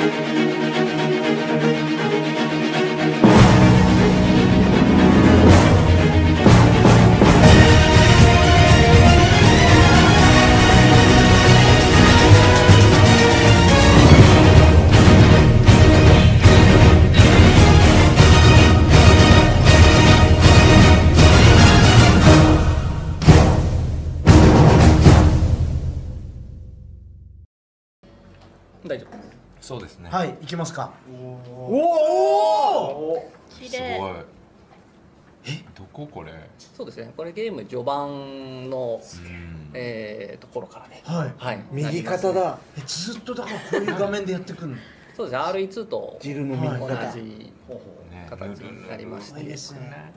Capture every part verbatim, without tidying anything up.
大丈夫。 そうですね。 はい、行きますか。 おお。 綺すごい。 麗。 え、どここれ？ そうですね。これゲーム序盤の、 うんえー、ところからね。 はい。 はい。 右肩だ。 え、ずっとだからこういう画面でやってくるの。 そうですね。アールイーツー と汁の右同肩。 じ形になりまして。 いいですね。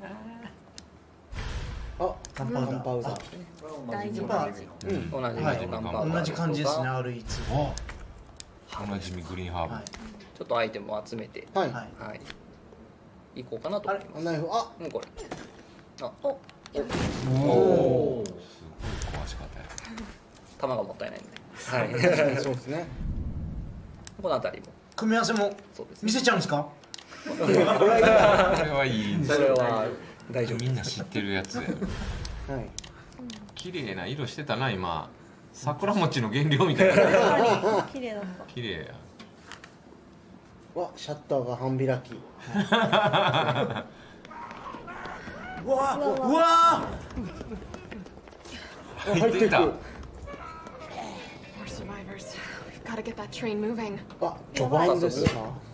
あ、 ガンパウダー。 パウダー。 大丈夫。 やっぱうん。 同じはいガンパウダー同じ感じですね、アールイーツー。 おなじみグリーンハーブ。 はい。 ちょっとアイテムを集めて、 はい。 はい。 はい。行こうかなと思います。 ナイフ、あ、 うん、これ。あ、 お、 おお。すごい壊し方や。 弾がもったいないんで。はい。 そうですね。 この辺りも。 組み合わせもそうですね。 見せちゃうんですか。 これはいいんですそれは大丈夫。 みんな知ってるやつや。 はい。 綺麗な色してたな今。桜餅の原料みたいな。 綺麗だった。 綺麗や。 わ、シャッターが半開き。 うわ、うわ。 入っていく。 More survivors. We've got to get that train moving. あ、序盤ですか。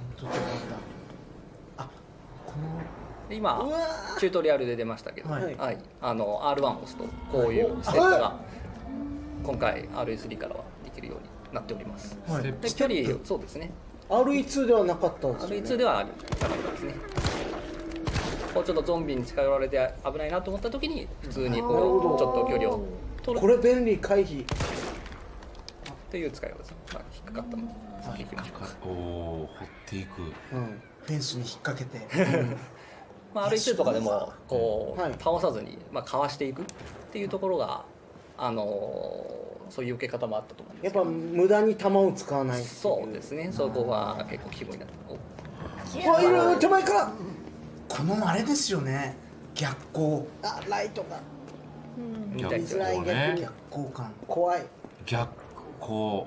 で今チュートリアルで出ましたけど、 ははいい、あの アールワン を押すとこういうステップが今回 アールイースリー からはできるようになっております。 はい。 で距離そうですね。 アールイーツー ではなかったんですよアールイーツーね。 ではあるなかったですね。こうちょっとゾンビに近寄られて危ないなと思った時に普通にこうちょっと距離を取るこれ便利回避。 っていう使い方です。まあ引っかかったので引きましょうか。 おお、掘っていく。 うん。 フェンスに引っ掛けて。 まあ アールイーツー とかでもこう、 はい倒さずにまあかわしていくっていうところがあのーそういう受け方もあったと思うんですけど。 やっぱ無駄に弾を使わない。 そうですね。そこが結構肝になっておわ、いる手前から。 このあれですよね。逆光。 あ、ライトがうん。 みたい見づらいこうね逆に逆光感。 怖い。 逆光。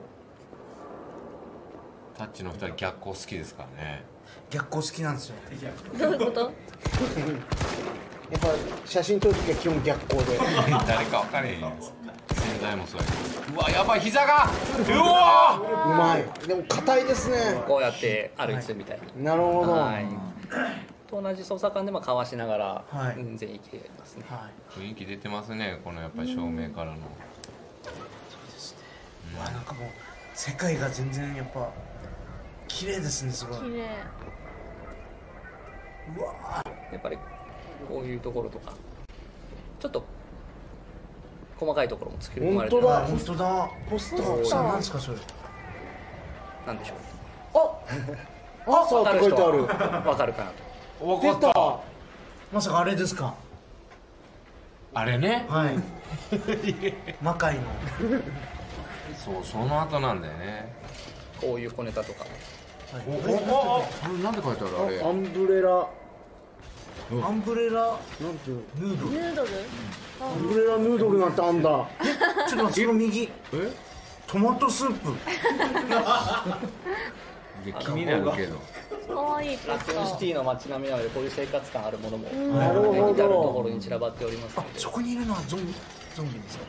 タッチの二人逆光好きですからね。 逆光好きなんですよ。 どういうこと？ やっぱ写真撮るときは基本逆光で。 誰か分かれへんよ。洗剤もそうやけど。うわ、やばい、膝が。うわうまい。でも硬いですね。 こうやって歩いてみたいに。 なるほど。 はい。と同じ操作感でもかわしながらはい全然いけますね。 はい。 雰囲気出てますね。このやっぱり照明からの。 うわ、なんかもう世界が全然やっぱ綺麗ですね、すごい。 綺麗。 うわ。 やっぱりこういうところとかちょっと細かいところも作り込まれてる。 本当だ本当だ。 ポスタポスターー。 それなんですかそれ。 なんでしょあ、朝って書いてある。 う。わかるかなと。 出分かった。 た。 まさかあれですか。 あれね。 はい。魔界の。 そう、その後なんだよね。 こういう小ネタとか。 おおお、あれなんで書いてあるあれ。 アンブレラ。 アンブレラなんていう。 ヌードル。 ヌードル？ アンブレラヌードルなんてあんだ。 ちょっと待って、その右。 え？ トマトスープ。 で気になるけど。 可愛いポラクーンシスタティの街並みなのでこういう生活感あるものもんなるほど至るところに散らばっておりますあの、で。 そこにいるのはゾンビ、ゾンビですか。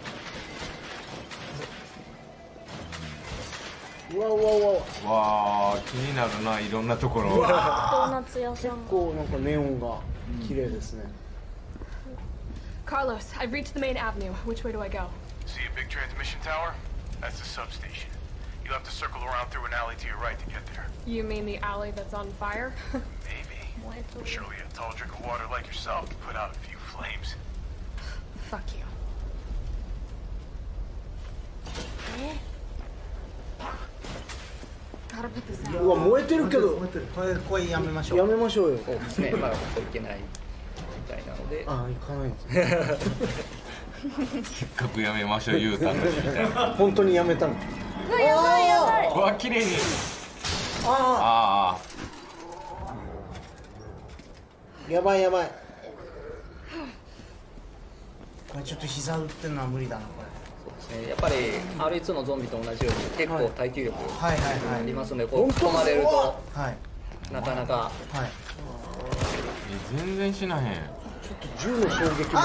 うわうわうわ。 わあ、気になるな、いろんなところ。 ー。ドーナツ屋さん。 こうなんかネオンが綺麗ですね。 Carlos, I've reached the main avenue. Which way do I go? See a big transmission tower? That's the substation. You'll have to circle around through an alley to your right to get there. You mean the alley that's on fire? Maybe. Surely a tall drink of water like yourself can put out a few flames. Fuck you. え？ Gotta put this う out. わ燃えてるけど。 これ、これやめましょう。 やめましょうよ。 そうですね。まだここ行けないみたいなので。 あ、行かないんですね。 せっかくやめましょう言うたのにみたいな。 本当にやめたの。 うわやばいやばい。 うわ、綺麗に。 ああやばいやばい。 これちょっと膝打ってるのは無理だなこそうですね、やっぱり アールイーツー のゾンビと同じように結構耐久力れ。はいはいあはいりますので、こう囲まれるとはいなかなかはい。 あ全然死なへん。 ちょっと銃の衝撃も大きい感じが。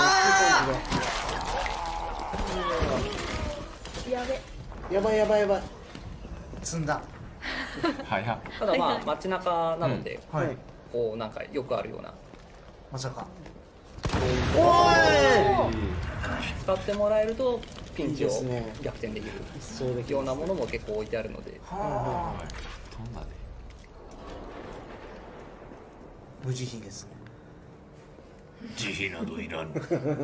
やべ。 やばいやばいやばい。 積んだ。 早っ。 ただまあ街中なので、 はい。 こうなんかよくあるようなまさか。 使ってもらえるとピンチをいいですね逆転できるそうできようなものも結構置いてあるので、 はあ。 飛んだで。 無慈悲ですね。 慈悲などいらぬ。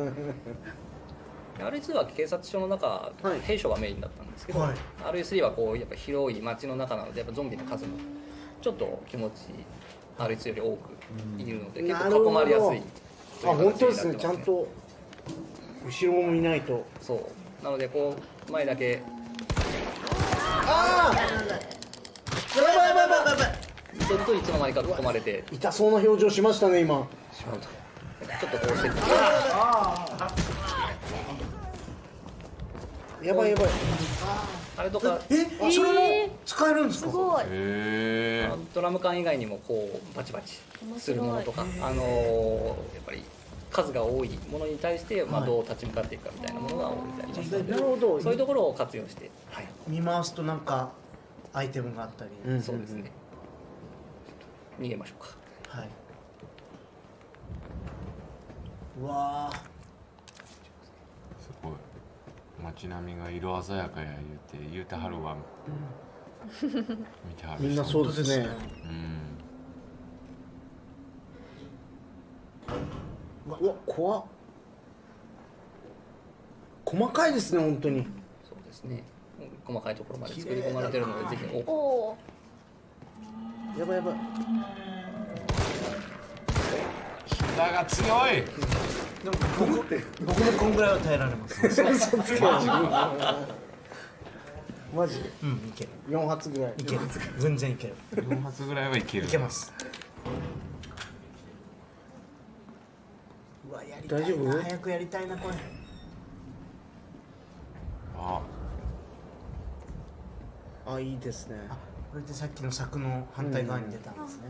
アールイーツー は警察署の中、 はい兵所がメインだったんですけど、 はいアールイースリー はこうやっぱ広い街の中なので、やっぱゾンビの数もちょっと気持ち アールイーツー より多くいるので、結構囲まれやすいあ、本当ですね。 という形になってますねちゃんと後ろも見ないと。 そうなのでこう前だけああ。やばいやばいやばいやばい。 するといつの間にか囲まれて痛そうな表情しましたね今。 しまうと、ちょっとこう設置やばいやばい。 あれとかえ、それも使えるんですか。 すごい。 へえ。 ドラム缶以外にもこうバチバチするものとか、あのーやっぱり数が多いものに対して、まあ、 はいどう立ち向かっていくかみたいなものが置いてありますので、 なるほど。 そういうところを活用して、はい見回すとなんかアイテムがあったり。 うんそうですね、逃げましょうか。 はい。うわー。 すごい。街並みが色鮮やかや言うて言うてはるわ。見てはる人。 みんなそうですね。 うん。 うわ怖っ。細かいですね本当に。 そうですね、細かいところまで作り込まれてるので、ぜひおおお。 やばいやばい。 膝が強い。 でも僕僕もこんぐらいは耐えられます。 嘘つけマジマジでうん、いける。 よん発ぐらい。 いける。全然いける。 よん発ぐらいはいける。 いけま。す。うわ、やりたいな。 大丈夫早くやりたいなこれ。 あ、 あ、いいですね。 あ、これでさっきの柵の反対側に出たんですね。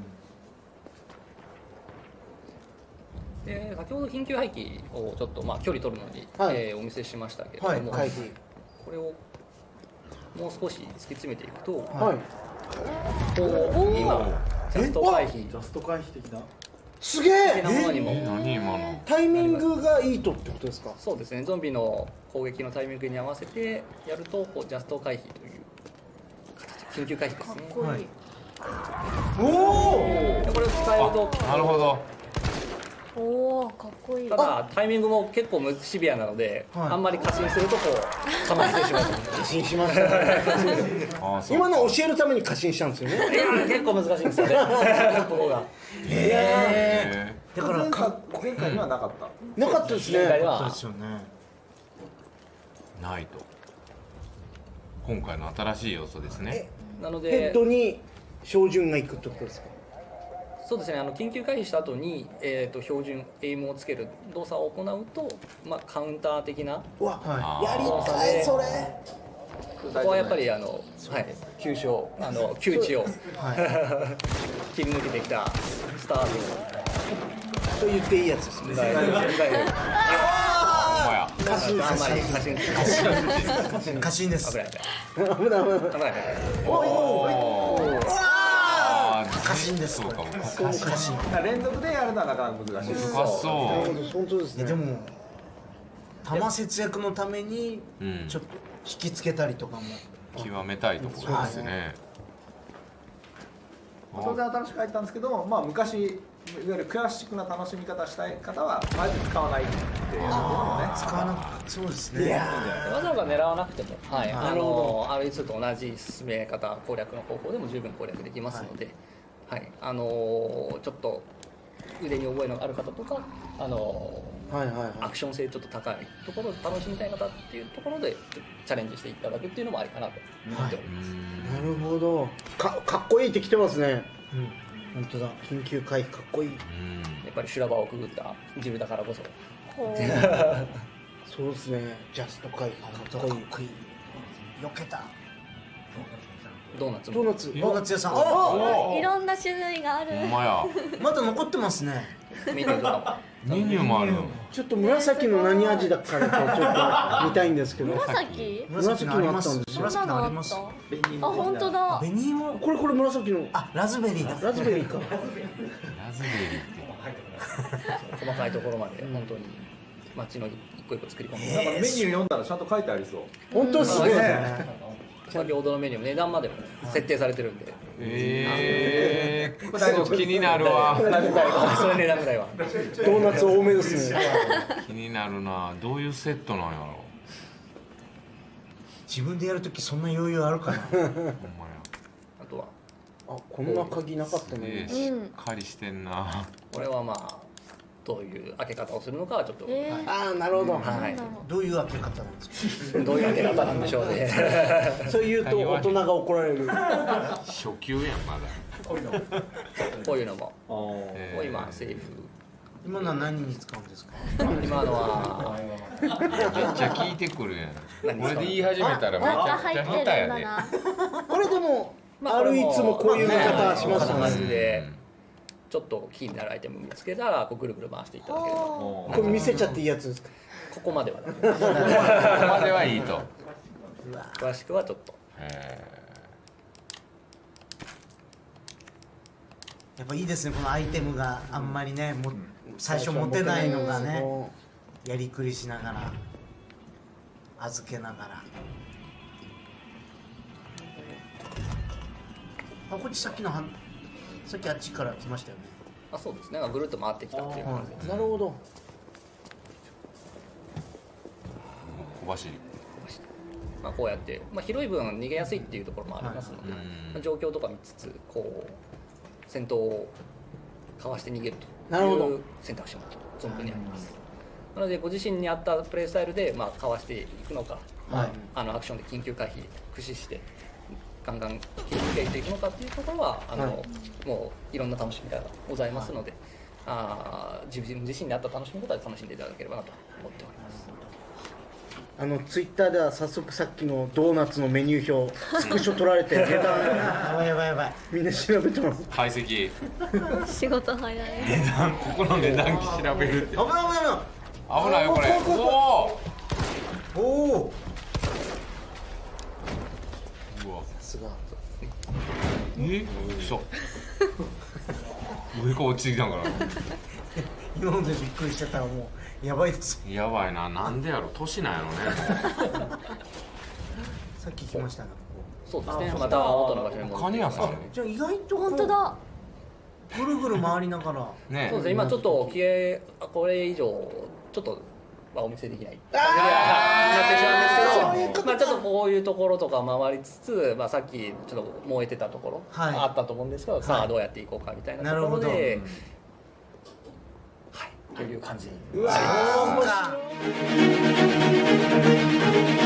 で先ほど緊急排気をちょっとまあ距離取るのに、 はいえーお見せしましたけれども、 はい回避。 これをもう少し突き詰めていくと、 はい。 こう今ジャスト回避ジャスト回避的な。 すげ的なえ。 ものにも、 え、何今の。 タイミングがいいとってことですか。 そうですね、ゾンビの攻撃のタイミングに合わせてやるとこうジャスト回避という形、緊急回避ですね。 かっこいい。 はいおお。 でこれを使えると、 なるほど。 おお、かっこいい。 ただタイミングも結構むシビアなので、 はいあんまり過信するとこうかましてしまう。 過信しましたね。 あ、そう。 今の教えるために過信したんですよね。 いや結構難しいんですよね。ここが。 へだからか前回にはなかった。 なかったですね。 前回はそうですよね。 ーないと。今回の新しい要素ですね。 なのヘッでドに照準がいくってことですか。 そうですね、あの緊急回避した後に、えー、と標準エイムをつける動作を行うと、まあ、カウンター的なうわ、 はやりたいそれ。 ここはやっぱりあの、はい、急所あの窮地をい。はい。 切り抜けてきたスターと言っていいやつですね。 ト大丈夫大丈ほんまや。 夫あんまり過信する過信です。 危ない危ない危ない。 危ない危ないおー。あー、 過信ですそうかも。 過信。 連続でやるのはなかなか難しい。 難しなそるほど、本当ですね。 えでも弾節約のためにう。うん。 ちょっと引きつけたりとかも。 極めたいところですね。 当然新しく入ったんですけど、まあ昔いわゆるクラシックな楽しみ方したい方はあえて使わないっていうのもね。 使わなくそうですね。 いやわざわざ狙わなくても、はい、 なあるほの アールイーツー と同じ進め方攻略の方法でも十分攻略できますので、はい、あのちょっと腕に覚えのある方とか、あのはいはいはいアクション性ちょっと高いところで楽しみたい方っていうところでチャレンジしていただくっていうのもありかなと思っております。 なるほど。かかっこいいってきてますね。うん、本当だ。緊急回避かっこいい。 やっぱり修羅場をくぐったジルだからこそ。 そうですね。ジャスト回避かっこいい。 かっこいい。避けた。 ドーナツもドーナツ。 ドーナツ屋さん。あいろんな種類がある。 ほんまや。 まだ残ってますね。 メニューとかメニューもある。 ちょっと紫の何味だからとちょっと見たいんですけど。 紫？ 紫のあったんですよ。 紫のあります。 あ、本当だ。 紅芋。 これこれ紫の。 あ、ラズベリーだ。 ラズベリーか。 ラズベリーって細かいところまで本当に街の一個一個作り込んで、 なんかメニュー読んだらちゃんと書いてありそう。 本当ですね。 先ほどのメニューも値段までも設定されてるんで、 ええー、ちょっと気になるわ。 それ値段ぐらいは。 ドーナツ多めですね。 気になるな。どういうセットなんやろ。 自分でやるときそんな余裕あるかな。 ほんまや。 あとはあ、こんな鍵なかったね。 えー、しっかりしてんな。 これはまあどういう開け方をするのかはちょっと、 えー、 ああ、なるほど。 はいどういう開け方なんですか。 どういう開け方なんでしょうね。 そう言うと大人が怒られる。 初級やんまだ。 こういうのも、 えーこう今セーフ。 今のは何に使うんですか。 今のはめっちゃ聞いてくるやん。 何ですかこれで言い始めたらめちなんかゃくちゃ入ってるん下手やね。 だな。 これでも、 まああるいつもこういう見方しますこんなよね。 感じでちょっとキーになるアイテム見つけたらこうぐるぐる回していただければ、ここれ見せちゃっていいやつですか。 こまでは、ね、 ここまではいいと。 詳しくはちょっと。 へやっぱいいですね、このアイテムがあんまりね、も最初持てないのがね、やりくりしながら預けながら。あ、こっちさっきのはさっきあっちから来ましたよね。 あ、そうですね。ぐるっと回ってきたっていう感じです。 なるほど。 小走り。 まあこうやって、まあ、広い分逃げやすいっていうところもありますので、 はいまあ、状況とか見つつこう戦闘をかわして逃げるなるほどという選択肢も存分にあります。なのでご自身に合ったプレイスタイルでまあかわしていくのか、 はい。 あのアクションで緊急回避駆使してガンガン緊急回避していくのかっていうところはあの、 はいもういろんな楽しみ方がございますので、あー自分自身に合った楽しみ方で楽しんでいただければなと思っております。 あのツイッターでは早速さっきのドーナツのメニュー表スクショ取られて値段やばいやばいやばい。 みんな調べてます。 解析。 仕事早い。 ここの値段調べるって。 危ない危ない危ない。 危ないよこれ。おお。 おお。 うわ。 さすが。 え？嘘。上から落ちてきたんかな。 今のでびっくりしちゃったらもうやばいです。 やばいな。なんでやろ。年なんやろね。 さっき来ましたね。こそうですね。また元の場所に戻ってカニ屋さんこじゃあ意外とこう本当だ。 ぐるぐる回りながら。 ねそうですね。今ちょっと消えこれ以上ちょっとはお見せできないなってしまうんですけど、まあちょっとこういうところとか回りつつ、まあさっきちょっと燃えてたところはいあったと思うんですけど、さあどうやっていこうかみたいなところなるで、はいという感じに。 うわー、面白い。